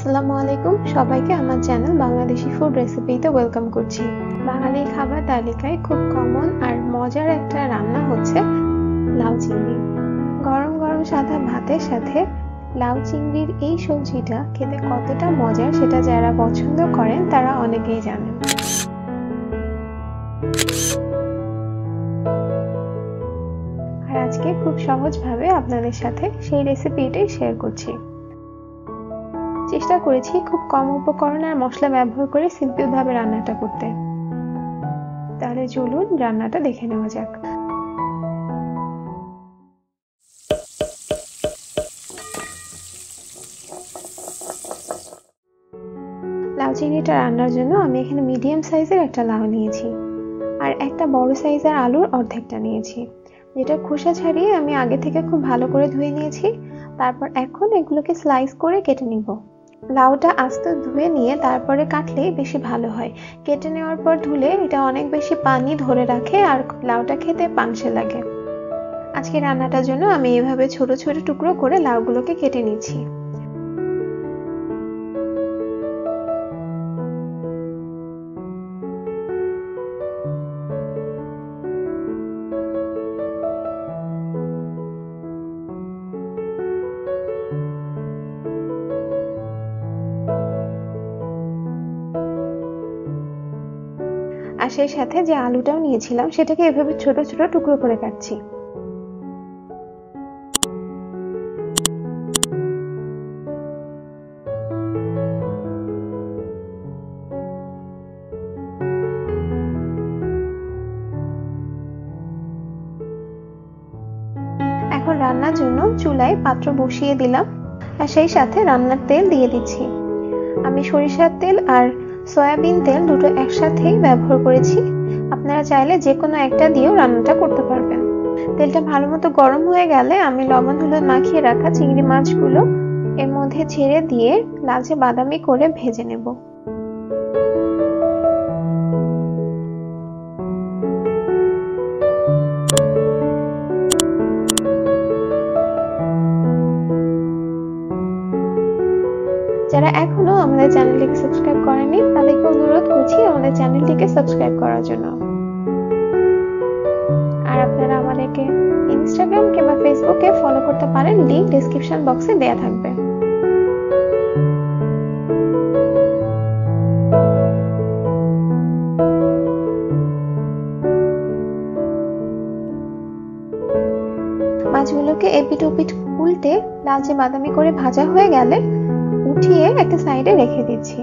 আসসালামু আলাইকুম সবাইকে আমার চ্যানেল বাংলাদেশি ফুড রেসিপিতে ওয়েলকাম করছি। বাঙালি খাবার তালিকায় খুব কমন আর মজার একটা রান্না হচ্ছে লাউ চিংড়ি। গরম গরম সাদা ভাতের সাথে লাউ চিংড়ির এই সবজিটা খেতে কতটা মজার সেটা যারা পছন্দ করেন তারা অনেকেই জানেন। আর আজকে খুব সহজভাবে আপনাদের সাথে সেই রেসিপিটাই শেয়ার করছি। চেষ্টা করেছি খুব কম উপকরণ আর মশলা ব্যবহার করে সিম্পল ভাবে রান্নাটা করতে। তাহলে চলুন রান্নাটা দেখে নেওয়া যাক। লাউ চিংড়িটা রান্নার জন্য আমি এখানে মিডিয়াম সাইজের একটা লাউ নিয়েছি আর একটা বড় সাইজের আলুর অর্ধেকটা নিয়েছি, যেটা খোসা ছাড়িয়ে আমি আগে থেকে খুব ভালো করে ধুয়ে নিয়েছি। তারপর এখন এগুলোকে স্লাইস করে কেটে নিব। লাউটা আস্তে ধুয়ে নিয়ে তারপরে কাটলেই বেশি ভালো হয়। কেটে নেওয়ার পর ধুলে এটা অনেক বেশি পানি ধরে রাখে আর লাউটা খেতে পানসে লাগে। আজকে রান্নাটার জন্য আমি এইভাবে ছোট ছোট টুকরো করে লাউগুলোকে কেটে নিচ্ছি। আর সেই সাথে যে আলুটাও নিয়েছিলাম সেটাকে এভাবে ছোট ছোট টুকরো করে কাটছি। এখন রান্নার জন্য চুলায় পাত্র বসিয়ে দিলাম আর সেই সাথে রান্নার তেল দিয়ে দিচ্ছি। আমি সরিষার তেল আর সয়াবিন তেল দুটো একসাথেই ব্যবহার করেছি। আপনারা চাইলে যে কোনো একটা দিয়েও রান্নাটা করতে পারবেন। তেলটা ভালো মতো গরম হয়ে গেলে আমি লবণ হলুদ মাখিয়ে রাখা চিংড়ি মাছগুলো এর মধ্যে ছেড়ে দিয়ে লালচে বাদামি করে ভেজে নেব। যারা এখনো আমাদের চ্যানেলটিকে সাবস্ক্রাইব করেনি তাদেরকে অনুরোধ করছি আমাদের চ্যানেলটিকে সাবস্ক্রাইব করার জন্য। আর আপনারা আমাদেরকে ইনস্টাগ্রাম কিংবা ফেসবুকে ফলো করতে পারেন, লিংক ডেসক্রিপশন বক্সে দেয়া থাকবে। মাছগুলোকে এপিট ওপিট উল্টে লালচে বাদামি করে ভাজা হয়ে গেলে উঠিয়ে একটা সাইডে রেখে দিচ্ছি।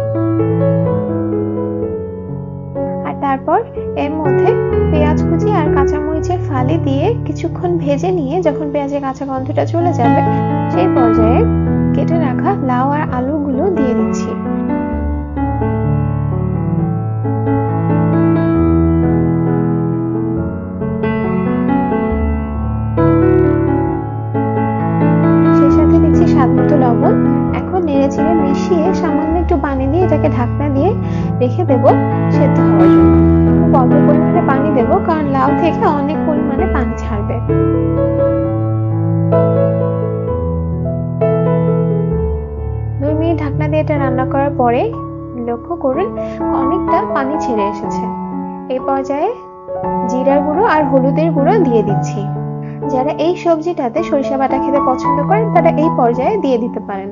আর তারপর এর মধ্যে পেঁয়াজ কুচি আর কাঁচামরিচের ফালি দিয়ে কিছুক্ষণ ভেজে নিয়ে যখন পেঁয়াজের কাঁচা গন্ধটা চলে যাবে সেই পর্যায়ে কেটে রাখা লাউ আর আলুগুলো দিয়ে দিচ্ছি। সেই সাথে দিচ্ছি স্বাদ মতো লবণ। এখন নেড়ে চেড়ে মিশিয়ে সামান্য একটু পানি দিয়ে এটাকে ঢাকনা দিয়ে রেখে দেব সেদ্ধ হওয়ার জন্য। খুব অল্প পরিমাণে পানি দেব কারণ লাউ থেকে অনেক পরিমাণে পানি ছাড়বে। 2 মিনিট ঢাকনা দিয়ে এটা রান্না করার পরে লক্ষ্য করুন অনেকটা পানি ছেড়ে এসেছে। এই পর্যায়ে জিরার গুঁড়ো আর হলুদের গুঁড়ো দিয়ে দিচ্ছি। যারা এই সবজিটাতে সরিষা বাটা খেতে পছন্দ করেন তারা এই পর্যায়ে দিয়ে দিতে পারেন।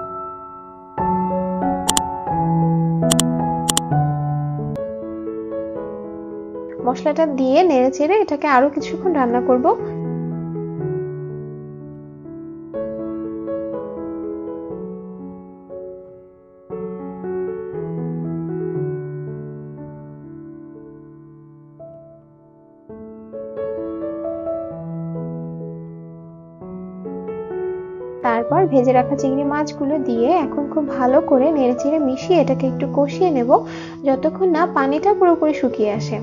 মশলাটা দিয়ে নেড়ে চেড়ে এটাকে আরো কিছুক্ষণ রান্না করব। তারপর ভেজে রাখা চিংড়ি মাছগুলো দিয়ে এখন খুব ভালো করে নেড়েচেড়ে মিশিয়ে এটাকে একটু কষিয়ে নেব যতক্ষণ না পানিটা পুরোপুরি শুকিয়ে আসে।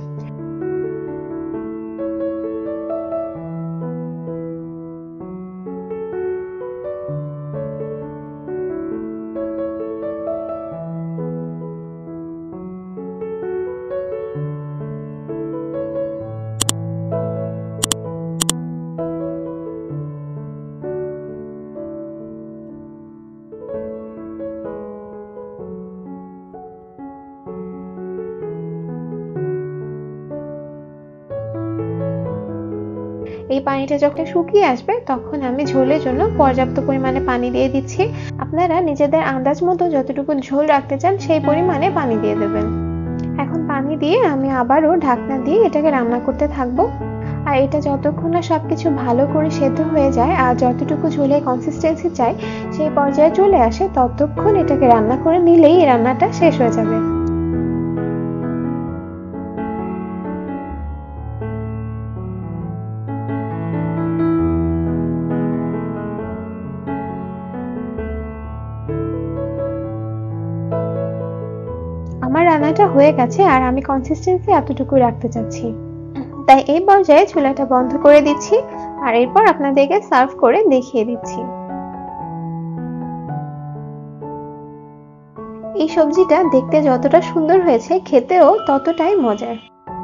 এই পানিটা যখন শুকিয়ে আসবে তখন আমি ঝোলের জন্য পর্যাপ্ত পরিমাণে পানি দিয়ে দিচ্ছি। আপনারা নিজেদের আন্দাজ মতো যতটুকু ঝোল রাখতে চান সেই পরিমাণে পানি দিয়ে দেবেন। এখন পানি দিয়ে আমি আবারও ঢাকনা দিয়ে এটাকে রান্না করতে থাকবো। আর এটা যতক্ষণ না সবকিছু ভালো করে সেদ্ধ হয়ে যায় আর যতটুকু ঝোলের কনসিস্টেন্সি চাই সেই পর্যায়ে চলে আসে, ততক্ষণ এটাকে রান্না করে নিলেই এই রান্নাটা শেষ হয়ে যাবে। আমার রান্নাটা হয়ে গেছে আর আমি কনসিস্টেন্সি এতটুকুই রাখতে চাচ্ছি, তাই এই পর্যায়ে চুলাটা বন্ধ করে দিচ্ছি আর এরপর আপনাদেরকে সার্ভ করে দেখিয়ে দিচ্ছি। এই সবজিটা দেখতে যতটা সুন্দর হয়েছে খেতেও ততটাই মজার।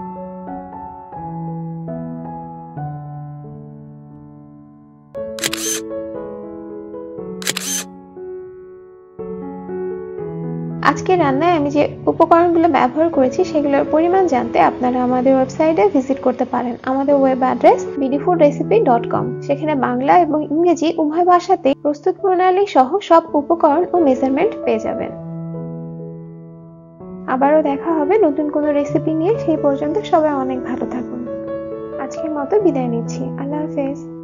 আজকে রান্নায় আমি যে উপকরণগুলো ব্যবহার করেছি সেগুলোর পরিমাণ জানতে আপনারা আমাদের ওয়েবসাইটে ভিজিট করতে পারেন। আমাদের ওয়েব অ্যাড্রেস bdfoodrecipe.com। সেখানে বাংলা এবং ইংরেজি উভয় ভাষাতেই প্রস্তুত প্রণালী সহ সব উপকরণ ও মেজারমেন্ট পেয়ে যাবেন। আবারও দেখা হবে নতুন কোনো রেসিপি নিয়ে। সেই পর্যন্ত সবাই অনেক ভালো থাকুন। আজকের মতো বিদায় নিচ্ছি। আল্লাহ হাফেজ।